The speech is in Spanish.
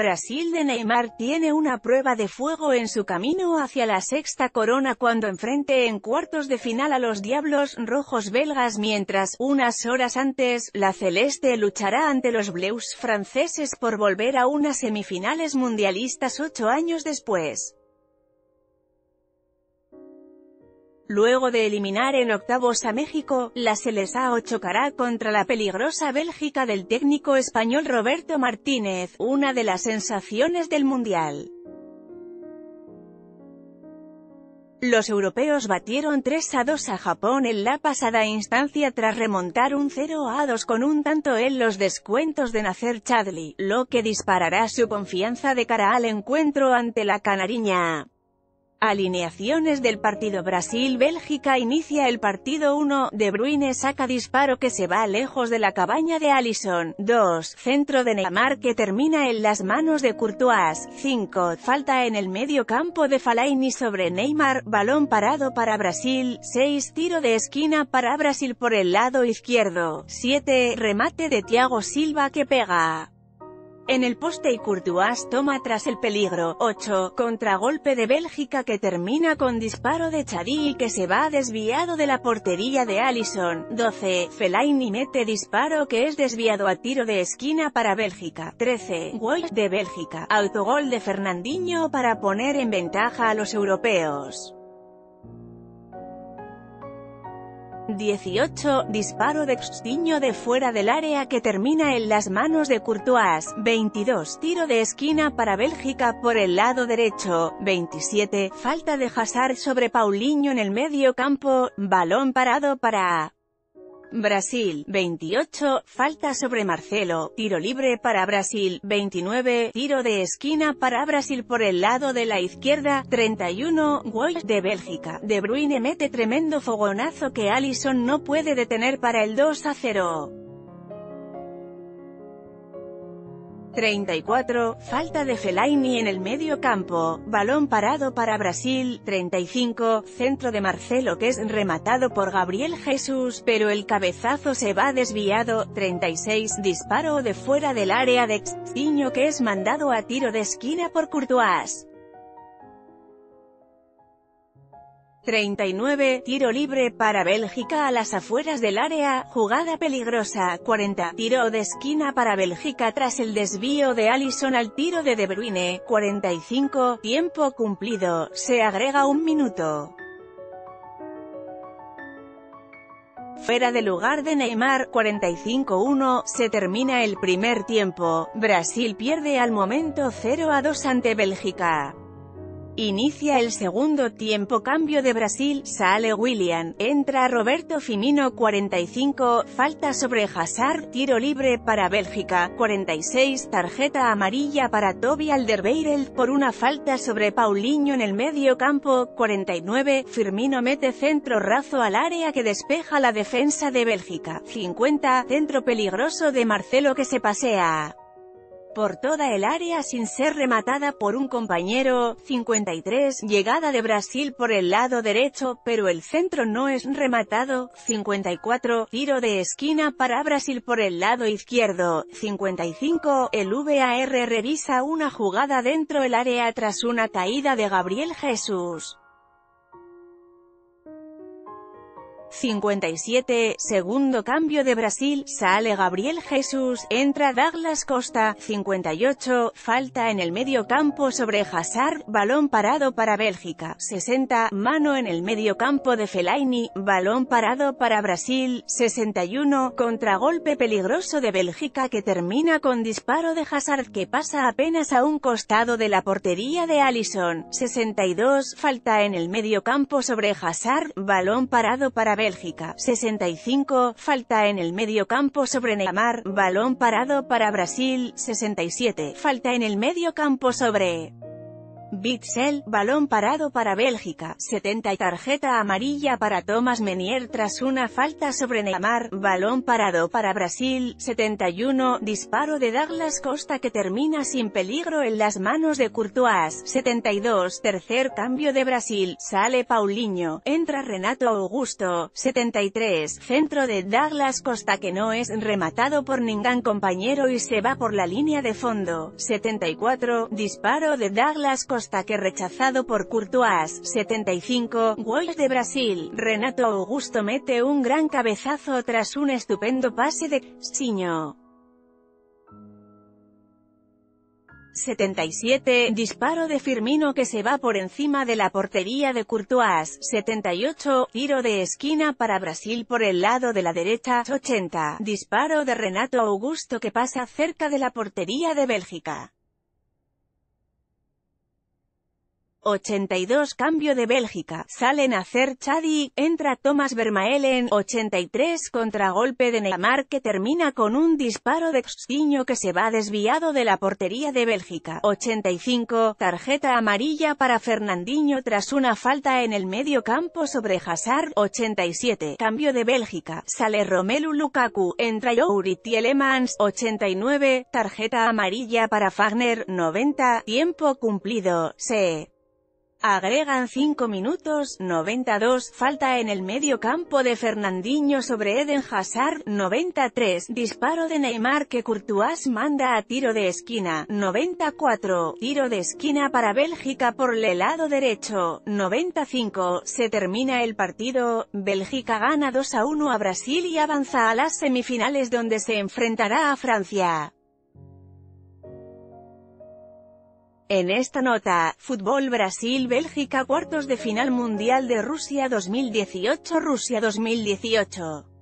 Brasil de Neymar tiene una prueba de fuego en su camino hacia la sexta corona cuando enfrente en cuartos de final a los Diablos Rojos belgas, mientras, unas horas antes, la celeste luchará ante los Bleus franceses por volver a unas semifinales mundialistas 8 años después. Luego de eliminar en octavos a México, la Seleção chocará contra la peligrosa Bélgica del técnico español Roberto Martínez, una de las sensaciones del Mundial. Los europeos batieron 3-2 a Japón en la pasada instancia tras remontar un 0-2 con un tanto en los descuentos de Nacer Chadli, lo que disparará su confianza de cara al encuentro ante la canariña. Alineaciones del partido. Brasil-Bélgica. Inicia el partido. 1. De Bruyne saca disparo que se va lejos de la cabaña de Alisson. 2. Centro de Neymar que termina en las manos de Courtois. 5. Falta en el medio campo de Fellaini sobre Neymar. Balón parado para Brasil. 6. Tiro de esquina para Brasil por el lado izquierdo. 7. Remate de Thiago Silva que pega en el poste y Courtois toma tras el peligro. 8. Contragolpe de Bélgica que termina con disparo de Chadli que se va desviado de la portería de Alisson. 12. Fellaini mete disparo que es desviado a tiro de esquina para Bélgica. 13. Gol de Bélgica. Autogol de Fernandinho para poner en ventaja a los europeos. 18. Disparo de Coutinho de fuera del área que termina en las manos de Courtois. 22. Tiro de esquina para Bélgica por el lado derecho. 27. Falta de Hazard sobre Paulinho en el medio campo. Balón parado para Brasil. 28. Falta sobre Marcelo. Tiro libre para Brasil. 29. Tiro de esquina para Brasil por el lado de la izquierda. 31. Gol de Bélgica. De Bruyne mete tremendo fogonazo que Alisson no puede detener para el 2-0. 34. Falta de Fellaini en el medio campo. Balón parado para Brasil. 35. Centro de Marcelo que es rematado por Gabriel Jesús, pero el cabezazo se va desviado. 36. Disparo de fuera del área de Coutinho que es mandado a tiro de esquina por Courtois. 39. Tiro libre para Bélgica a las afueras del área, jugada peligrosa. 40. Tiro de esquina para Bélgica tras el desvío de Alisson al tiro de De Bruyne. 45. Tiempo cumplido, se agrega 1 minuto. Fuera de lugar de Neymar. 45-1, se termina el primer tiempo. Brasil pierde al momento 0-2 ante Bélgica. Inicia el segundo tiempo. Cambio de Brasil. Sale Willian, entra Roberto Firmino. 45. Falta sobre Hazard. Tiro libre para Bélgica. 46. Tarjeta amarilla para Toby Alderweireld por una falta sobre Paulinho en el medio campo. 49. Firmino mete centro raso al área que despeja la defensa de Bélgica. 50. Centro peligroso de Marcelo que se pasea por toda el área sin ser rematada por un compañero. 53. Llegada de Brasil por el lado derecho, pero el centro no es rematado. 54. Tiro de esquina para Brasil por el lado izquierdo. 55. El VAR revisa una jugada dentro del área tras una caída de Gabriel Jesús. 57. Segundo cambio de Brasil. Sale Gabriel Jesús, entra Douglas Costa. 58. Falta en el medio campo sobre Hazard. Balón parado para Bélgica. 60. Mano en el medio campo de Fellaini. Balón parado para Brasil. 61. Contragolpe peligroso de Bélgica que termina con disparo de Hazard que pasa apenas a un costado de la portería de Alisson. 62. Falta en el medio campo sobre Hazard. Balón parado para Bélgica. 65. Falta en el medio campo sobre Neymar. Balón parado para Brasil. 67. Falta en el medio campo sobre Witsel, balón parado para Bélgica, 70 y tarjeta amarilla para Thomas Meunier tras una falta sobre Neymar, balón parado para Brasil, 71, disparo de Douglas Costa que termina sin peligro en las manos de Courtois, 72, tercer cambio de Brasil, sale Paulinho, entra Renato Augusto, 73, centro de Douglas Costa que no es rematado por ningún compañero y se va por la línea de fondo, 74, disparo de Douglas Costa que rechazado por Courtois, 75, gol de Brasil, Renato Augusto mete un gran cabezazo tras un estupendo pase de Coutinho. 77, disparo de Firmino que se va por encima de la portería de Courtois, 78, tiro de esquina para Brasil por el lado de la derecha, 80, disparo de Renato Augusto que pasa cerca de la portería de Bélgica. 82, cambio de Bélgica, sale Nacer Chadli, entra Thomas Vermaelen, 83, contragolpe de Neymar que termina con un disparo de Coutinho que se va desviado de la portería de Bélgica, 85, tarjeta amarilla para Fernandinho tras una falta en el medio campo sobre Hazard, 87, cambio de Bélgica, sale Romelu Lukaku, entra Youri Tielemans, 89, tarjeta amarilla para Wagner, 90, tiempo cumplido, se agregan 5 minutos, 92, falta en el medio campo de Fernandinho sobre Eden Hazard, 93, disparo de Neymar que Courtois manda a tiro de esquina, 94, tiro de esquina para Bélgica por el lado derecho, 95, se termina el partido, Bélgica gana 2-1 a Brasil y avanza a las semifinales donde se enfrentará a Francia. En esta nota, fútbol Brasil-Bélgica cuartos de final Mundial de Rusia 2018.